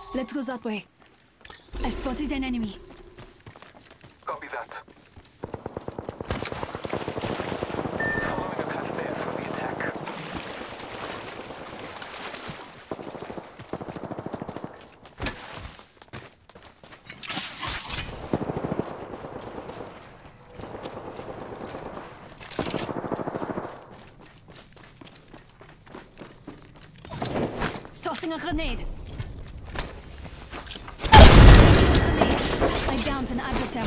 Let's go that way. I've spotted an enemy. Copy that. Following a cut there for the attack. Tossing a grenade. I downed an adversary.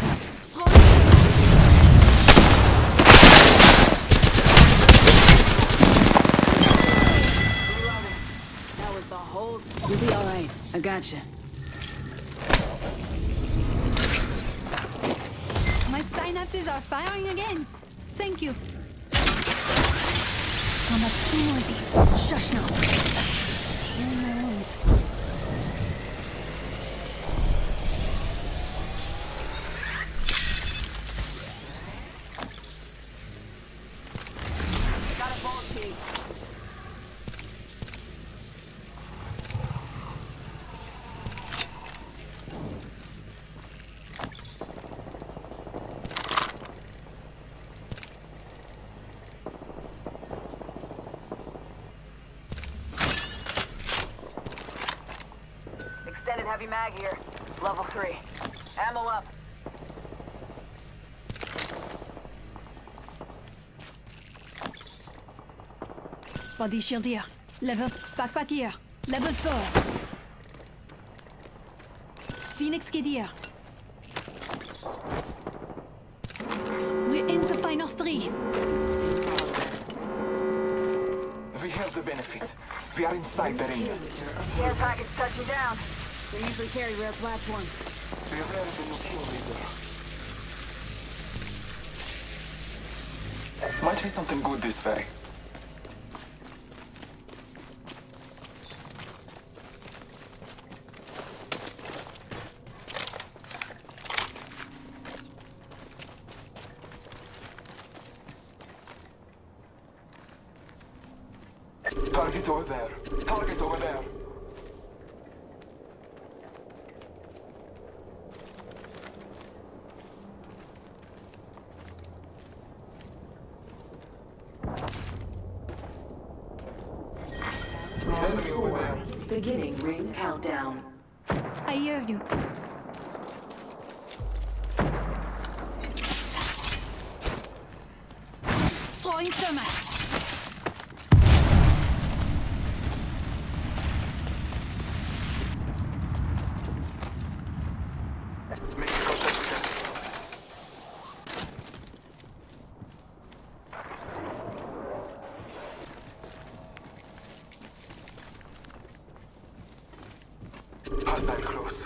That was the whole... You'll be alright. I gotcha. My synapses are firing again. Thank you. Oh, that's too noisy. Shush now. Hearing my wounds. Got a ball key. Extended heavy mag here. Level 3. Ammo up. Body shield here. Level backpack here. Level 4. Phoenix kid here. We're in the final 3. We have the benefit. We are inside the ring. Care package touching down. They usually carry rare platforms. Beware of the new kill leader. Might be something good this way. Target over there. Target over there. Enemy over there. Beginning ring countdown. I hear you. Throwing thermite. Making contact with them. Hostile close.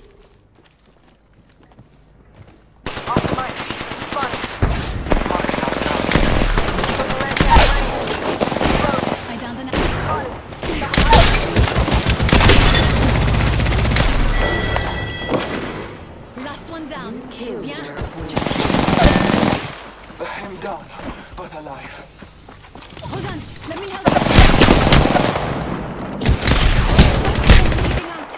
Off the mic. Spotted. Marking our sound. Put the red down range. I downed an last one down. Bien. I'm down, but alive. Hold on. Let me help you. Bleeding out.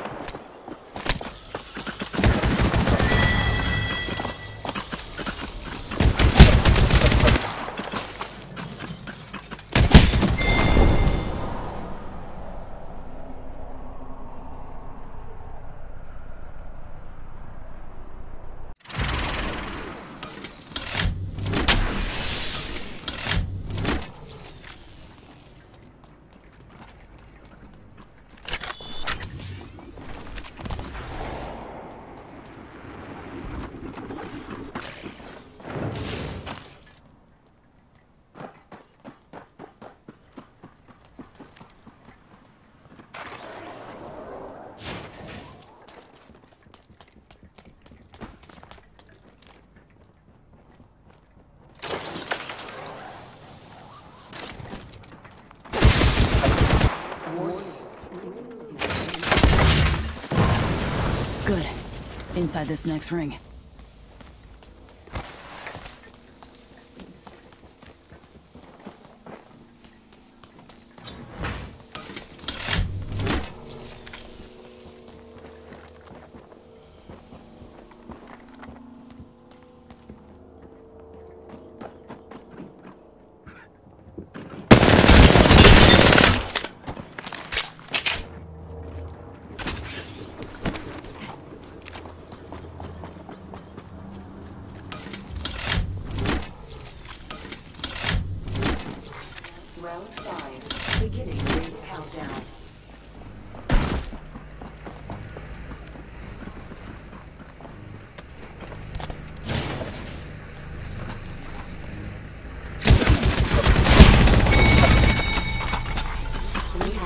Good. Inside this next ring.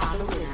out of the way.